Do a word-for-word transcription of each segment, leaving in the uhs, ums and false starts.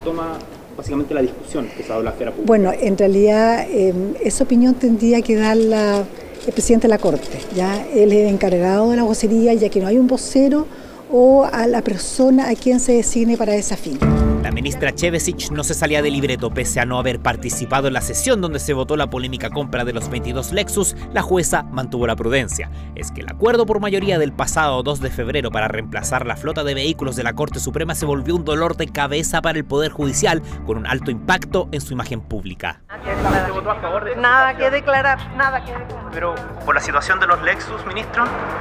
toma básicamente la discusión que se ha dado en la esfera pública? Bueno, en realidad eh, esa opinión tendría que dar la, el presidente de la Corte. Ya él es el encargado de la vocería, ya que no hay un vocero o a la persona a quien se designe para esa fin. La ministra Chevesic no se salía de libreto pese a no haber participado en la sesión donde se votó la polémica compra de los veintidós Lexus. La jueza mantuvo la prudencia. Es que el acuerdo por mayoría del pasado dos de febrero para reemplazar la flota de vehículos de la Corte Suprema se volvió un dolor de cabeza para el Poder Judicial, con un alto impacto en su imagen pública. ¿Se votó a favor de esa Nada que declarar, nada que declarar. Pero, ¿por la situación de los Lexus, ministro?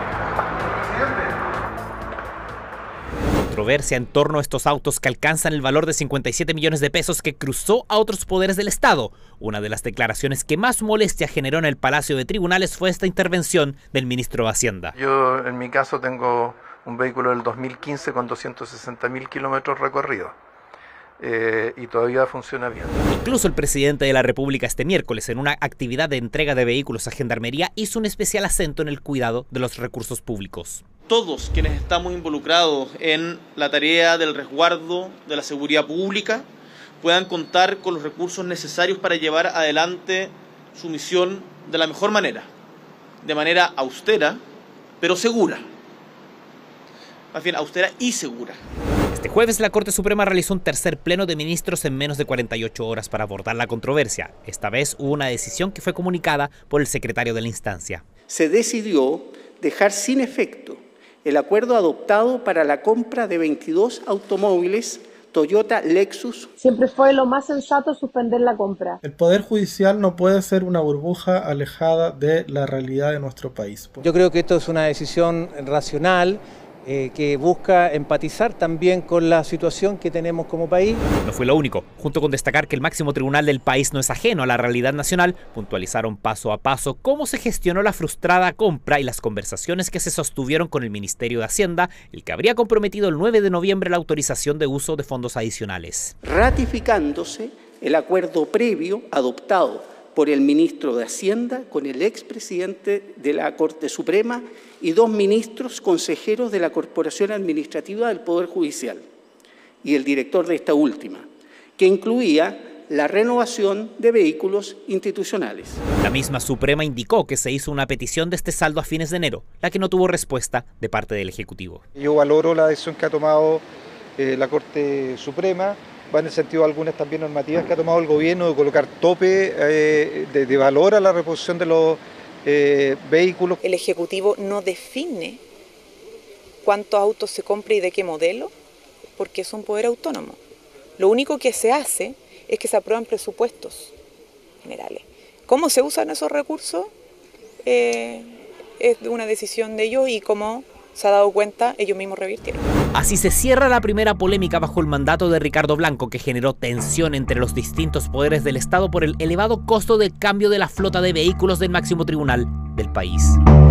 Controversia en torno a estos autos que alcanzan el valor de cincuenta y siete millones de pesos que cruzó a otros poderes del Estado. Una de las declaraciones que más molestia generó en el Palacio de Tribunales fue esta intervención del ministro de Hacienda. Yo en mi caso tengo un vehículo del dos mil quince con doscientos sesenta mil kilómetros recorridos. Eh, y todavía funciona bien. Incluso el presidente de la República este miércoles, en una actividad de entrega de vehículos a Gendarmería, hizo un especial acento en el cuidado de los recursos públicos. Todos quienes estamos involucrados en la tarea del resguardo de la seguridad pública puedan contar con los recursos necesarios para llevar adelante su misión de la mejor manera, de manera austera, pero segura. Más bien, austera y segura. Este jueves la Corte Suprema realizó un tercer pleno de ministros en menos de cuarenta y ocho horas para abordar la controversia. Esta vez hubo una decisión que fue comunicada por el secretario de la instancia. Se decidió dejar sin efecto el acuerdo adoptado para la compra de veintidós automóviles Toyota Lexus. Siempre fue lo más sensato suspender la compra. El Poder Judicial no puede ser una burbuja alejada de la realidad de nuestro país. Yo creo que esto es una decisión racional, Eh, que busca empatizar también con la situación que tenemos como país. No fue lo único. Junto con destacar que el máximo tribunal del país no es ajeno a la realidad nacional, puntualizaron paso a paso cómo se gestionó la frustrada compra y las conversaciones que se sostuvieron con el Ministerio de Hacienda, el que habría comprometido el nueve de noviembre la autorización de uso de fondos adicionales. Ratificándose el acuerdo previo adoptado por el ministro de Hacienda con el expresidente de la Corte Suprema y dos ministros consejeros de la Corporación Administrativa del Poder Judicial y el director de esta última, que incluía la renovación de vehículos institucionales. La misma Suprema indicó que se hizo una petición de este saldo a fines de enero, la que no tuvo respuesta de parte del Ejecutivo. Yo valoro la decisión que ha tomado eh, la Corte Suprema. Va en el sentido de algunas también normativas que ha tomado el gobierno de colocar tope eh, de, de valor a la reposición de los eh, vehículos. El Ejecutivo no define cuántos autos se compra y de qué modelo, porque es un poder autónomo. Lo único que se hace es que se aprueban presupuestos generales. ¿Cómo se usan esos recursos? Eh, es una decisión de ellos y como se ha dado cuenta, ellos mismos revirtieron. Así se cierra la primera polémica bajo el mandato de Ricardo Blanco, que generó tensión entre los distintos poderes del Estado por el elevado costo del cambio de la flota de vehículos del máximo tribunal del país.